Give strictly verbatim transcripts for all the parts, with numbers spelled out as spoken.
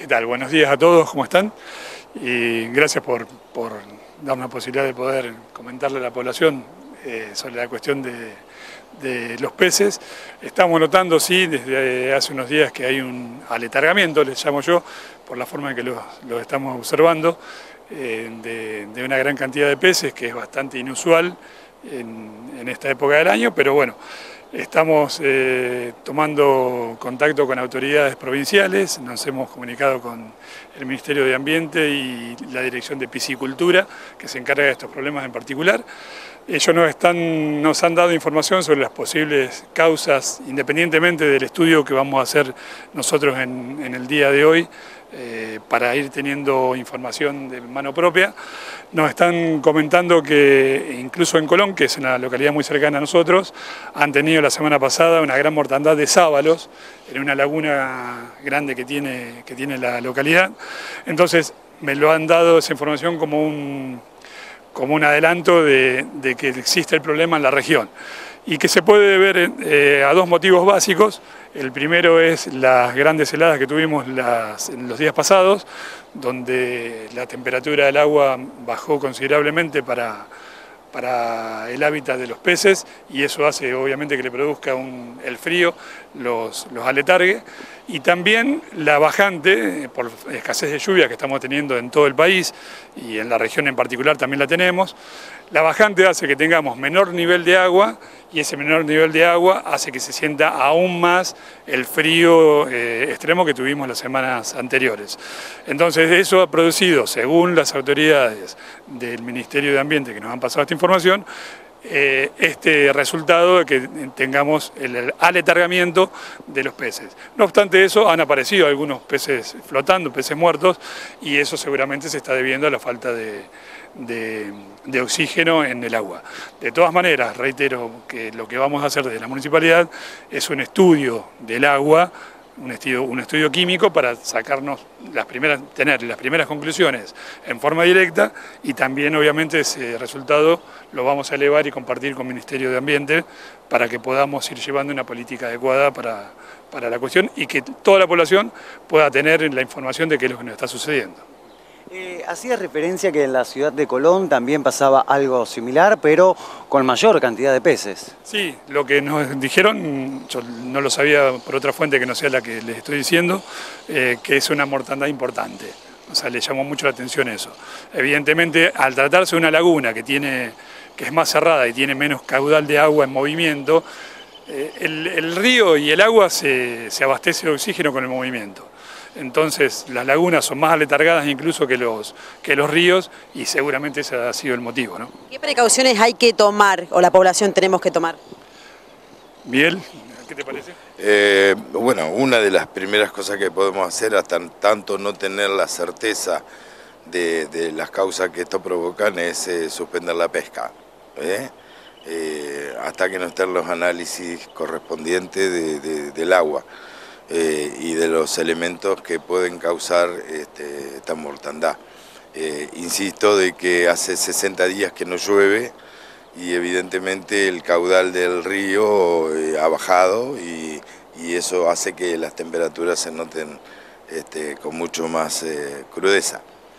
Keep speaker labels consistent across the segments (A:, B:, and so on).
A: ¿Qué tal? Buenos días a todos, ¿cómo están? Y gracias por, por darnos la posibilidad de poder comentarle a la población eh, sobre la cuestión de, de los peces. Estamos notando, sí, desde hace unos días que hay un aletargamiento, les llamo yo, por la forma en que los, los estamos observando, eh, de, de una gran cantidad de peces, que es bastante inusual en, en esta época del año, pero bueno, estamos eh, tomando contacto con autoridades provinciales, nos hemos comunicado con el Ministerio de Ambiente y la Dirección de Piscicultura, que se encarga de estos problemas en particular. Ellos nos, están, nos han dado información sobre las posibles causas, independientemente del estudio que vamos a hacer nosotros en, en el día de hoy, eh, para ir teniendo información de mano propia. Nos están comentando que incluso en Colón, que es una localidad muy cercana a nosotros, han tenido la semana pasada una gran mortandad de sábalos en una laguna grande que tiene, que tiene la localidad. Entonces me lo han dado esa información como un, como un adelanto de, de que existe el problema en la región y que se puede ver eh, a dos motivos básicos. El primero es las grandes heladas que tuvimos las, en los días pasados, donde la temperatura del agua bajó considerablemente para, para el hábitat de los peces y eso hace obviamente que le produzca un, el frío, los, los aletargue. Y también la bajante, por escasez de lluvia que estamos teniendo en todo el país y en la región en particular también la tenemos, la bajante hace que tengamos menor nivel de agua y ese menor nivel de agua hace que se sienta aún más el frío eh, extremo que tuvimos las semanas anteriores. Entonces eso ha producido, según las autoridades del Ministerio de Ambiente que nos han pasado esta información, Eh, este resultado de que tengamos el aletargamiento de los peces. No obstante eso, han aparecido algunos peces flotando, peces muertos, y eso seguramente se está debiendo a la falta de, de, de oxígeno en el agua. De todas maneras, reitero que lo que vamos a hacer desde la municipalidad es un estudio del agua, Un estudio, un estudio químico para sacarnos las primeras, tener las primeras conclusiones en forma directa y también obviamente ese resultado lo vamos a elevar y compartir con el Ministerio de Ambiente para que podamos ir llevando una política adecuada para, para la cuestión y que toda la población pueda tener la información de qué es lo que nos está sucediendo.
B: Eh, hacía referencia que en la ciudad de Colón también pasaba algo similar, pero con mayor cantidad de peces.
A: Sí, lo que nos dijeron, yo no lo sabía por otra fuente que no sea la que les estoy diciendo, eh, que es una mortandad importante. O sea, le llamó mucho la atención eso. Evidentemente, al tratarse de una laguna que, tiene, que es más cerrada y tiene menos caudal de agua en movimiento, eh, el, el río y el agua se, se abastece de oxígeno con el movimiento. Entonces las lagunas son más aletargadas incluso que los, que los ríos y seguramente ese ha sido el motivo, ¿no?
C: ¿Qué precauciones hay que tomar o la población tenemos que tomar?
A: Miguel, ¿qué te parece?
D: Eh, bueno, una de las primeras cosas que podemos hacer hasta tanto no tener la certeza de, de las causas que esto provocan es eh, suspender la pesca, ¿eh? Eh, hasta que no estén los análisis correspondientes de, de, del agua. Eh, y de los elementos que pueden causar este, esta mortandad. Eh, insisto de que hace sesenta días que no llueve y evidentemente el caudal del río eh, ha bajado y, y eso hace que las temperaturas se noten este, con mucho más eh, crudeza.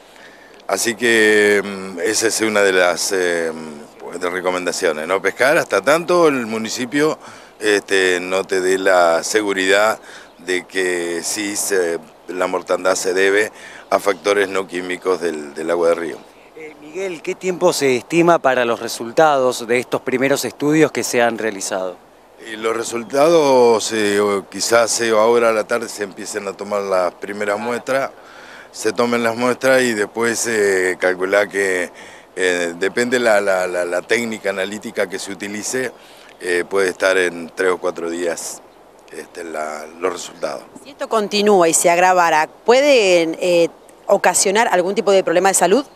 D: Así que esa es una de las eh, de recomendaciones, ¿no? Pescar hasta tanto el municipio este, no te dé la seguridad de que sí se, la mortandad se debe a factores no químicos del, del agua del río.
B: Eh, Miguel, ¿qué tiempo se estima para los resultados de estos primeros estudios que se han realizado?
D: Y los resultados, eh, quizás eh, ahora a la tarde se empiecen a tomar las primeras muestras, se tomen las muestras y después eh, calcular que eh, depende la, la, la, la técnica analítica que se utilice, eh, puede estar en tres o cuatro días. Este, la, los resultados.
C: Si esto continúa y se agravara, ¿puede eh, ocasionar algún tipo de problema de salud?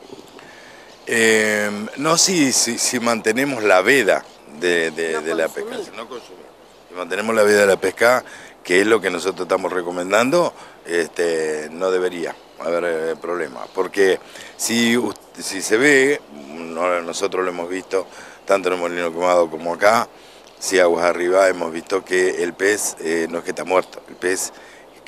D: Eh, no, si, si, si mantenemos la veda de, de, no de la pesca, si no consumir, si mantenemos la veda de la pesca, que es lo que nosotros estamos recomendando, este, no debería haber eh, problema, porque si, si se ve, no, nosotros lo hemos visto, tanto en el Molino Quemado como acá, si aguas arriba hemos visto que el pez eh, no es que está muerto, el pez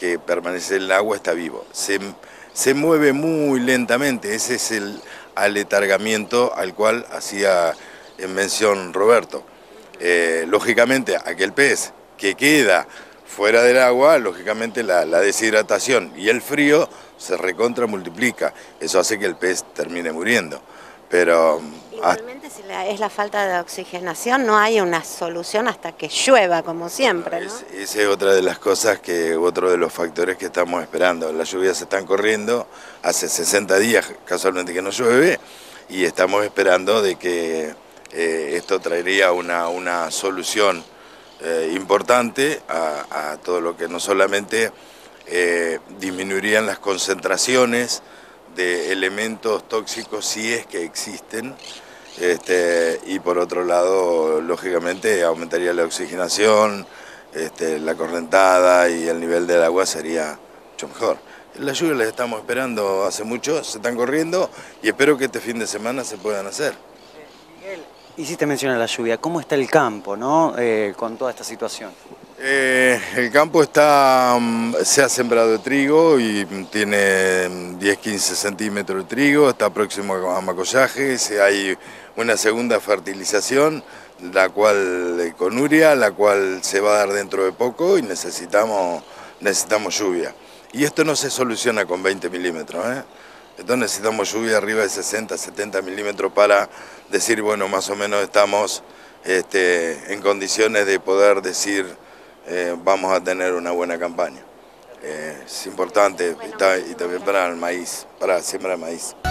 D: que permanece en el agua está vivo. Se, se mueve muy lentamente, ese es el aletargamiento al cual hacía en mención Roberto. Eh, lógicamente, aquel pez que queda fuera del agua, lógicamente la, la deshidratación y el frío se recontra multiplica. Eso hace que el pez termine muriendo. Pero
E: igualmente, si la, es la falta de oxigenación, no hay una solución hasta que llueva, como siempre, ¿no?
D: Es, esa es otra de las cosas, que otro de los factores que estamos esperando. Las lluvias se están corriendo, hace sesenta días casualmente que no llueve, y estamos esperando de que eh, esto traería una, una solución eh, importante a, a todo lo que no solamente eh, disminuirían las concentraciones de elementos tóxicos, si es que existen, este, y por otro lado, lógicamente, aumentaría la oxigenación, este, la correntada y el nivel del agua sería mucho mejor. Las lluvias las estamos esperando hace mucho, se están corriendo y espero que este fin de semana se puedan hacer.
B: Miguel, hiciste mención a la lluvia, ¿cómo está el campo, no? Eh, con toda esta situación?
D: Eh, el campo está, se ha sembrado de trigo y tiene diez a quince centímetros de trigo, está próximo a macollaje, hay una segunda fertilización, la cual con urea, la cual se va a dar dentro de poco y necesitamos, necesitamos lluvia. Y esto no se soluciona con veinte milímetros, ¿eh? Entonces necesitamos lluvia arriba de sesenta, setenta milímetros para decir, bueno, más o menos estamos este, en condiciones de poder decir, Eh, vamos a tener una buena campaña. Eh, es importante, y también para el maíz, para sembrar maíz.